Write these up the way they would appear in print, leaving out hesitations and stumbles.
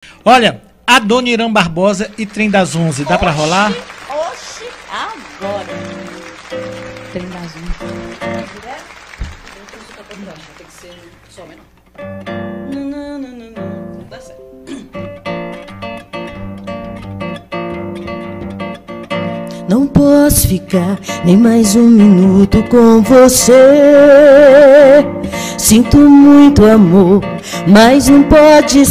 Olha, Adoniran Barbosa e Trem das 11, dá pra rolar? Oxi, agora. Trem das 11. Tem que ser só menor. Não dá certo. Não posso ficar nem mais um minuto com você. Sinto muito amor, mas não pode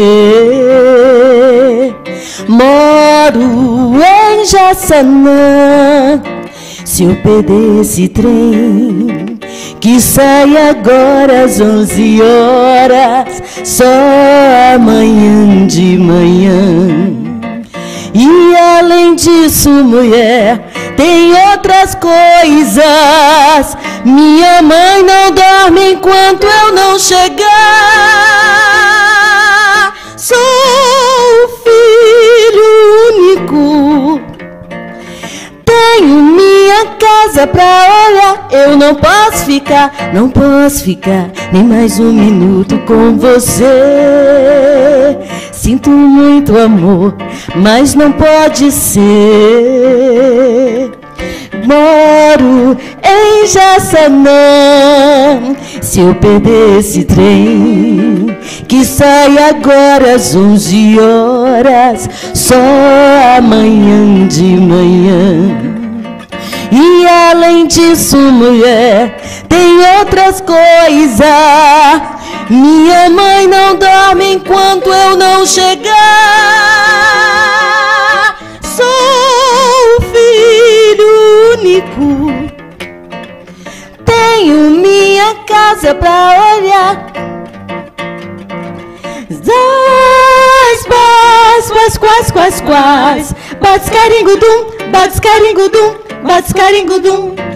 ser. Moro em Jaçanã. Se eu perder esse trem que sai agora às 11 horas, só amanhã de manhã. E além disso, mulher, tem outras coisas. Minha mãe não dorme enquanto eu não chegar. Sou filho único, tenho minha casa pra olhar. Eu não posso ficar nem mais um minuto com você. Sinto muito amor, mas não pode ser. Moro em Jaçanã. Se eu perder esse trem que sai agora às 11 horas, só amanhã de manhã. E além disso, mulher, tem outras coisas. Minha mãe não dorme enquanto eu não chegar. Sou filho único, tenho minha casa pra olhar. Quais, bates caringudum, bates caringudum, bates caringudum.